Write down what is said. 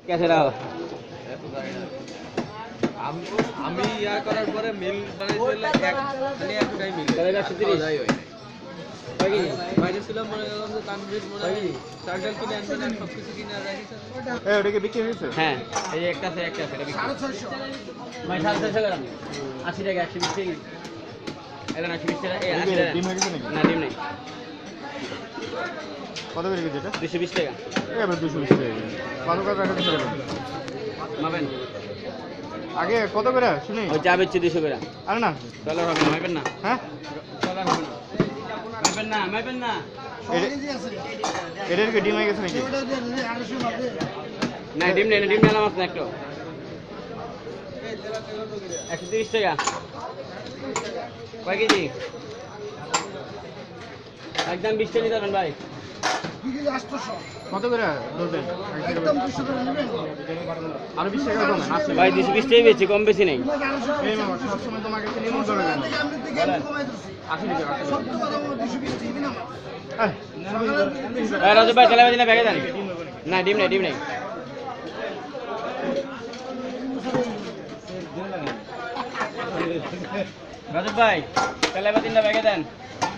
कैसे रहो আমি ইয়া করার পরে মিল বানাইছিল একটাই মিল चलेगा 36 बाकी বাইরে ছিলাম মনে করলাম যে তানভীর মনে হয় চার্জার কিনে আনবে না সব কিছু কিনে রাখিস ওটাকে বিক্রি হয়েছে? হ্যাঁ এই যে একটা আছে এটা 650 ভাই 650 টাকা 80 টাকা 120 টাকা এটা 120 টাকা এই 80 টাকা ডিম হয়ে গেছে নাকি? না ডিম নাই কত করে কেজি এটা? 220 টাকা এবার 220 টাকা। কত করে রাখা দিতে পারবেন? মাপেন আগে কত করে শুনি? ওই চা বেচছি 200 টাকা আরে না, ডলার হবে না মাপেন না হ্যাঁ ডলার হবে না মাপেন না এটার কি ডিম হয়ে গেছে নাকি? না ডিম নেই ডিম নিলাম আপনি একটু 130 টাকা কয় কেজি একদম 20 টাকা দিবেন ভাই কত করে ধরবেন? আরো 20 টাকা কমেন আসলে। ভাই 220 টাকাই বেচি কম বেশি নেই এই মামা সবসময় তোমাকে কাছে নিমন ধরে কেন? 80 টাকা 80 টাকা। রাজু ভাই তেলাবাজি না ব্যাগে দেন না ডিম নেই রাজু ভাই তেলাবাজি না ব্যাগে দেন